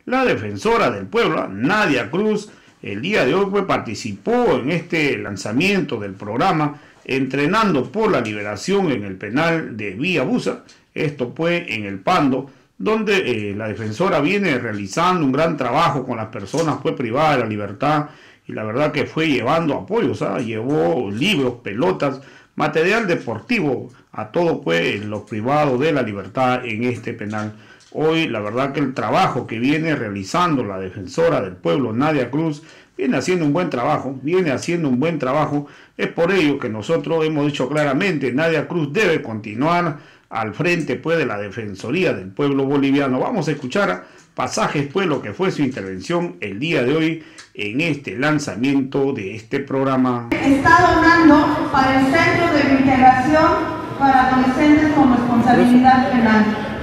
La defensora del pueblo, Nadia Cruz, el día de hoy participó en este lanzamiento del programa Entrenando por la Liberación en el penal de Villabusa. Esto fue en El Pando, donde la defensora viene realizando un gran trabajo con las personas privadas de la libertad, y la verdad que fue llevando apoyos, llevó libros, pelotas, material deportivo a todos los privados de la libertad en este penal. Hoy la verdad que el trabajo que viene realizando la defensora del pueblo, Nadia Cruz, viene haciendo un buen trabajo, es por ello que nosotros hemos dicho claramente, Nadia Cruz debe continuar al frente de la Defensoría del Pueblo Boliviano. Vamos a escuchar pasajes lo que fue su intervención el día de hoy en este lanzamiento de este programa. Está donando para el Centro de Integración para Adolescentes con Responsabilidad Penal.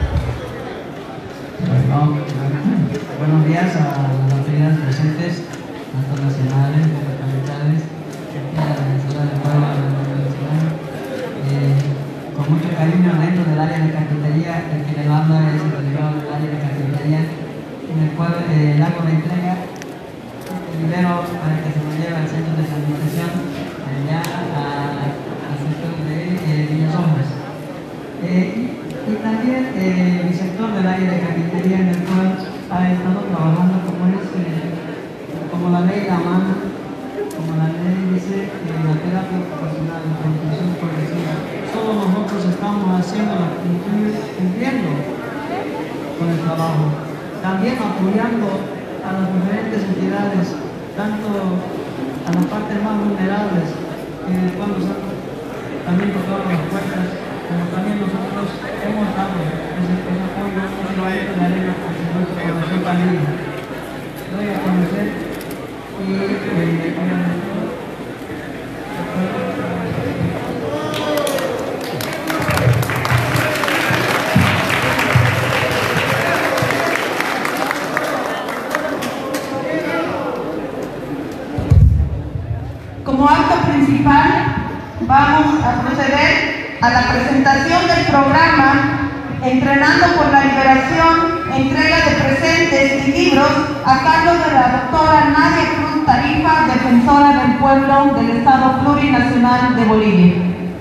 Buenos días a las autoridades presentes, tanto nacionales, departamentales, a la defensora del pueblo nacional. Con mucho cariño dentro del área de carpintería, el que le manda es el delegado del área de carpintería, en el cual le hago la entrega primero para que se lo lleve al centro de rehabilitación, allá al sector de Villasombras. Y también el sector del área de carpintería, en el cual ha estado trabajando como la ley la manda, como la ley dice, la terapia ocupacional, la protección progresiva. Todos nosotros estamos cumpliendo con el trabajo. También apoyando a las diferentes entidades, tanto a las partes más vulnerables, cuando también tocado las puertas, como también nosotros hemos dado ese apoyo en la arena a nuestra población también. Doy a conocer y como acto principal vamos a proceder a la presentación del programa Entrenando por la Liberación, entrega de presentes y libros a cargo de la doctora Nadia Cruz Tarifa, defensora del pueblo del Estado Plurinacional de Bolivia.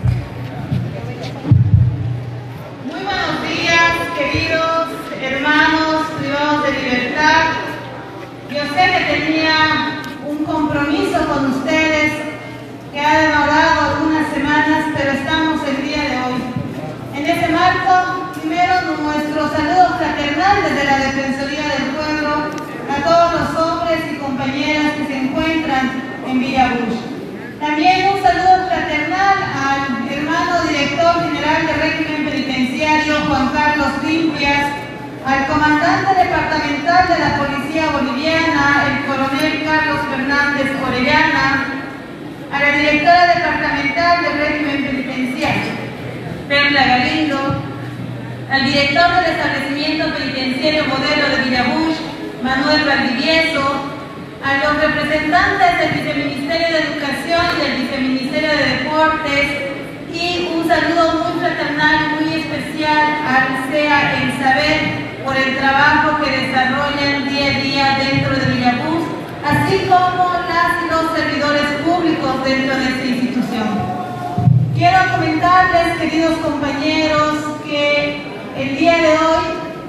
Muy buenos días, queridos hermanos privados de libertad. Yo sé que tenía un compromiso con ustedes que ha demorado algunas semanas, pero estamos el día de hoy. En ese marco, primero nuestro saludo fraternal desde la Defensoría del Pueblo a todos los hombres y compañeras que se encuentran en Villabush. También un saludo fraternal al hermano director general de régimen penitenciario, Juan Carlos Limpias, al comandante departamental de la Policía Boliviana, el coronel Carlos Fernández Orellana, a la directora departamental del régimen penitenciario, Perla Galindo, al director del establecimiento penitenciario modelo de Villabush, Manuel Valdivieso, a los representantes del Viceministerio de Educación y del Viceministerio de Deportes, y un saludo muy fraternal, muy especial al CEA El Saber por el trabajo que desarrollan día a día dentro de Villabush, así como las y los servidores públicos dentro de esta institución. Quiero comentarles, queridos compañeros, que el día de hoy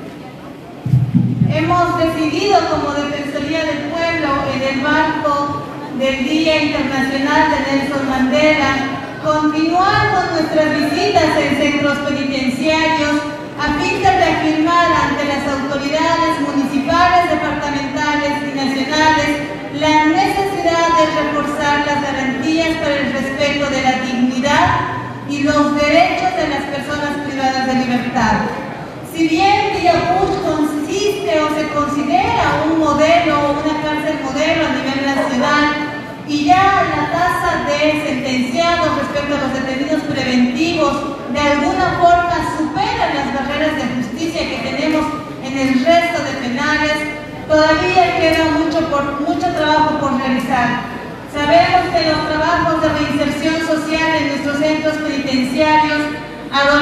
hemos decidido como Defensoría del Pueblo, en el marco del Día Internacional de Nelson Mandela, continuar con nuestras visitas en centros penitenciarios a fin de reafirmar ante las autoridades municipales, departamentales y nacionales la necesidad de reforzar las garantías para el respeto de la dignidad y los derechos de las personas privadas de libertad. Si bien Villabush consiste o se considera un modelo o una cárcel modelo a nivel nacional, y ya la tasa de sentenciados respecto a los detenidos preventivos de alguna forma supera las barreras de justicia que tenemos en el resto de penales, todavía queda mucho trabajo por realizar. Sabemos que los trabajos de reinserción social en nuestros centros penitenciarios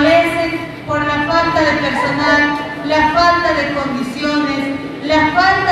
adolecen por la falta de personal, la falta de condiciones, la falta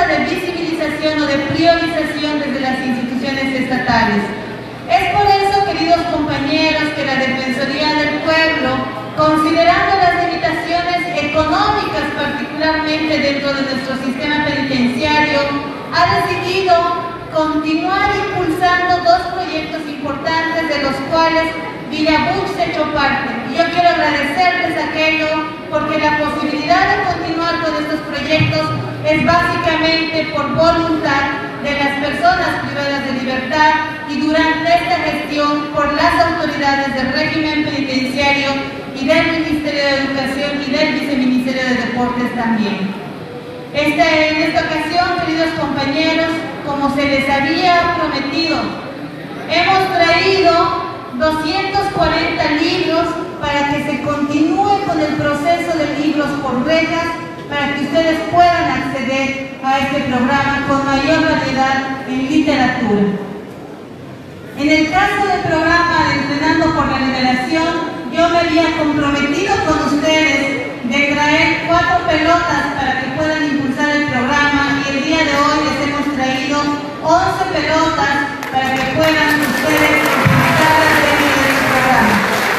organización o de priorización desde las instituciones estatales. Es por eso, queridos compañeros, que la Defensoría del Pueblo, considerando las limitaciones económicas particularmente dentro de nuestro sistema penitenciario, ha decidido continuar impulsando dos proyectos importantes de los cuales Villabuch se ha hecho parte. Y yo quiero agradecerles aquello porque la posibilidad de continuar con estos proyectos es básicamente por voluntad de las personas privadas de libertad y durante esta gestión por las autoridades del régimen penitenciario y del Ministerio de Educación y del Viceministerio de Deportes también. En esta ocasión, queridos compañeros, como se les había prometido, hemos traído 240 libros para que se continúe con el proceso de libros por rejas, para que ustedes puedan acceder a este programa con mayor variedad en literatura. En el caso del programa de Entrenando por la Liberación, yo me había comprometido con ustedes de traer 4 pelotas para que puedan impulsar el programa y el día de hoy les hemos traído 11 pelotas para que puedan ustedes utilizarlas dentro de su programa.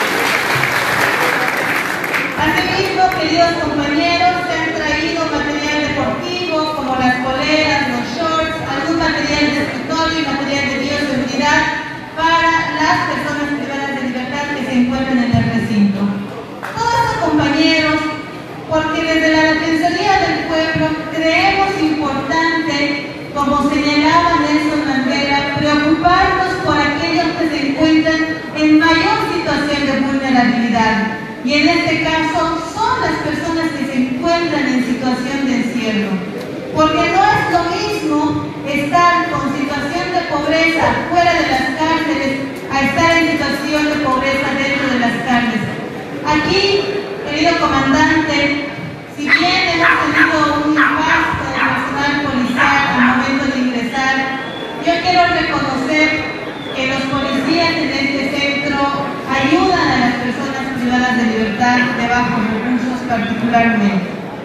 Asimismo, queridos compañeros, se han traído material deportivo como las poleras, los shorts, algún material de escritorio y material de bioseguridad para las personas privadas de libertad que se encuentran en el recinto. Todo esto, compañeros, porque desde la Defensoría del Pueblo creemos importante, como señalaba Nelson Mandela, preocuparnos por aquellos que se encuentran en mayor situación de vulnerabilidad. Y en este caso son las personas que se encuentran en situación de encierro. Porque no es lo mismo estar con situación de pobreza fuera de las cárceles a estar en situación de pobreza dentro de las cárceles. Aquí, querido comandante, si bien hemos tenido un impacto de personal policial al momento de ingresar, yo quiero reconocer que los policías en este centro ayudan a las personas privadas de libertad de bajos recursos particularmente.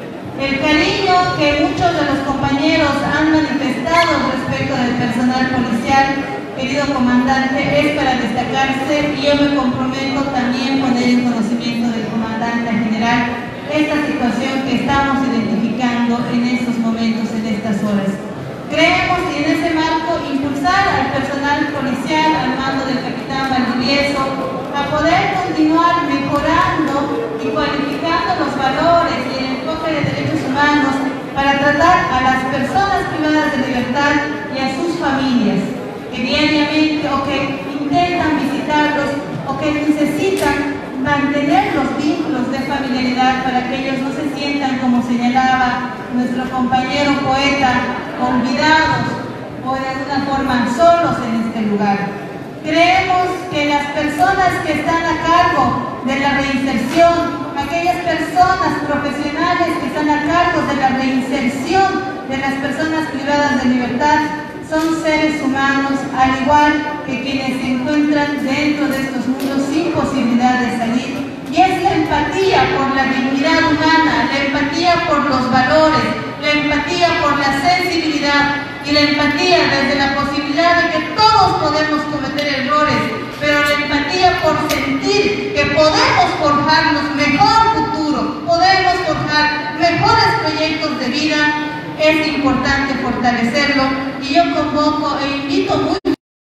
El cariño que muchos de los compañeros han manifestado respecto del personal policial, querido comandante, es para destacarse y yo me comprometo también con el conocimiento del comandante general esta situación que estamos identificando en estos momentos, en estas horas. Creemos que en ese marco impulsar al personal policial al mando del capitán Valdivieso a poder continuar mejorando y cualificando los valores y el enfoque de derechos humanos para tratar a las personas privadas de libertad y a sus familias que diariamente o que intentan visitarlos o que necesitan mantener los vínculos de familiaridad para que ellos no se sientan, como señalaba nuestro compañero poeta, olvidados o de alguna forma solos en este lugar. Creemos que las personas que están a cargo de la reinserción, aquellas personas profesionales que están a cargo de la reinserción de las personas privadas de libertad, son seres humanos, al igual que quienes se encuentran dentro de estos mundos sin posibilidad de salir. Y es la empatía por la dignidad humana, la empatía por los valores, la empatía por la sensibilidad y la empatía desde la posibilidad de que todos podemos cometer errores, pero la empatía por sentir que podemos forjarnos mejor futuro, podemos forjar mejores proyectos de vida. Es importante fortalecerlo y yo convoco e invito muy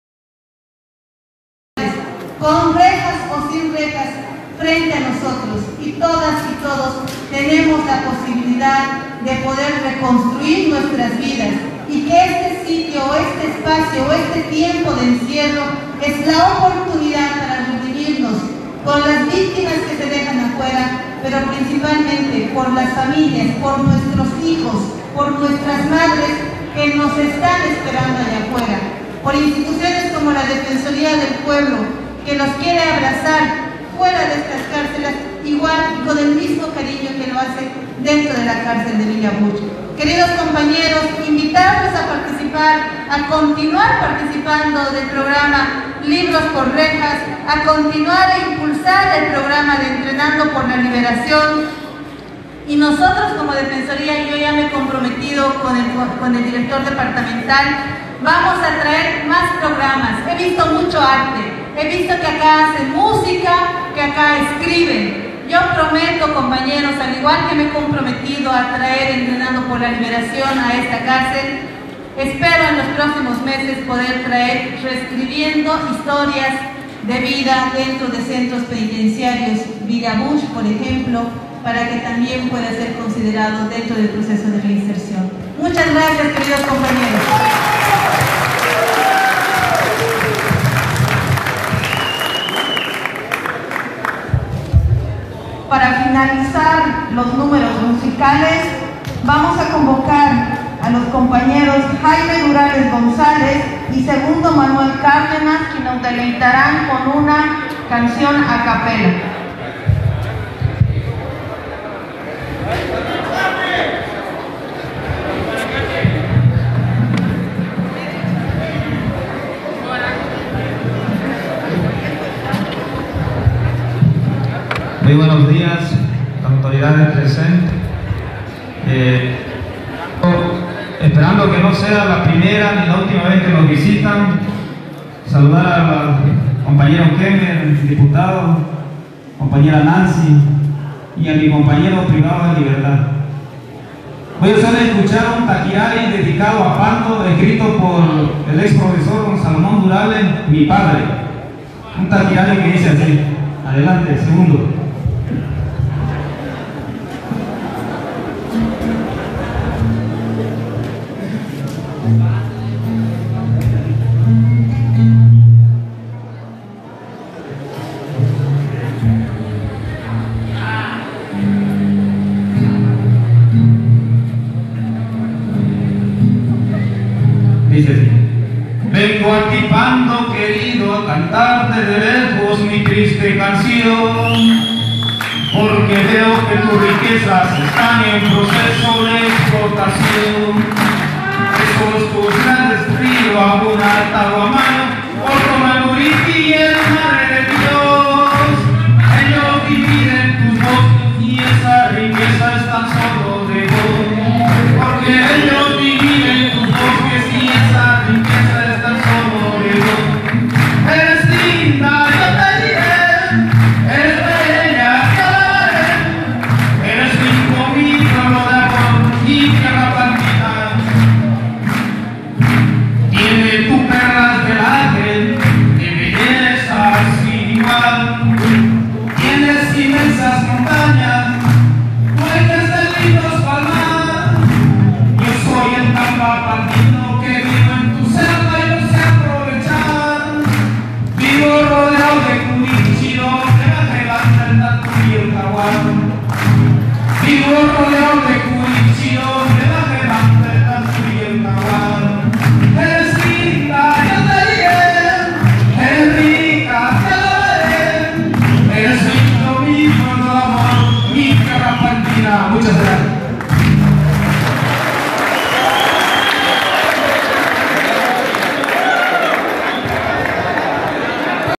con rejas o sin rejas frente a nosotros, y todas y todos tenemos la posibilidad de poder reconstruir nuestras vidas, y que este sitio o este espacio o este tiempo de encierro es la oportunidad para redimirnos con las víctimas que se dejan afuera, pero principalmente por las familias, por nuestros hijos, por nuestras madres que nos están esperando allá afuera, por instituciones como la Defensoría del Pueblo, que los quiere abrazar fuera de estas cárceles, igual y con el mismo cariño que lo hace dentro de la cárcel de Villabuch. Queridos compañeros, invitarlos a participar, a continuar participando del programa Libros por Rejas, a continuar a impulsar el programa de Entrenando por la Liberación, Y nosotros como Defensoría, yo ya me he comprometido con el director departamental, vamos a traer más programas. He visto mucho arte, he visto que acá hacen música, que acá escriben. Yo prometo, compañeros, al igual que me he comprometido a traer Entrenando por la Liberación a esta cárcel, espero en los próximos meses poder traer Reescribiendo historias de vida dentro de centros penitenciarios, Villa Bush, por ejemplo, para que también pueda ser considerado dentro del proceso de reinserción. Muchas gracias, queridos compañeros. Para finalizar los números musicales, vamos a convocar a los compañeros Jaime Durales González y Segundo Manuel Cárdenas, que nos deleitarán con una canción a capela. Muy buenos días, autoridades presentes. Esperando que no sea la primera ni la última vez que nos visitan, saludar al compañero Kemmer, diputado, compañera Nancy y a mi compañero privado de libertad. Voy a hacer escuchar un taquirari dedicado a Pando, escrito por el ex profesor don Salomón Durales, mi padre. Un taquirari que dice así. Adelante, segundo. Dice así. Vengo a ti, Pando querido, a cantarte de lejos mi triste canción, porque veo que tus riquezas están en proceso de explotación. Esos tus grandes ríos aún atado a mano, por Tomanuriqui y el mar de Dios. Ellos dividen tus bosques y esa riqueza es tan solo de vos, porque ellos dividen tus bosques y esa riqueza es tan solo de vos. Eres linda, yo te diré, eres bella, yo la veré, eres mi pueblo de amor y tierra partida. Tiene tu perlas del ángel, de belleza sin igual. Tienes inmensas montañas, puentes de lindos palmar. Yo soy el campapandino que vivo en tu selva y no sé aprovechar. Vivo rodeado de cunichiro, que me levanta el tatu y el jaguar. Vivo rodeado de cunichiro, que me levanta el tatu y el jaguar. Eres linda, yo te diré, eres rica, te lo veré. Eres lindo, mi pueblo de amor, mi tierra partida. Muchas gracias.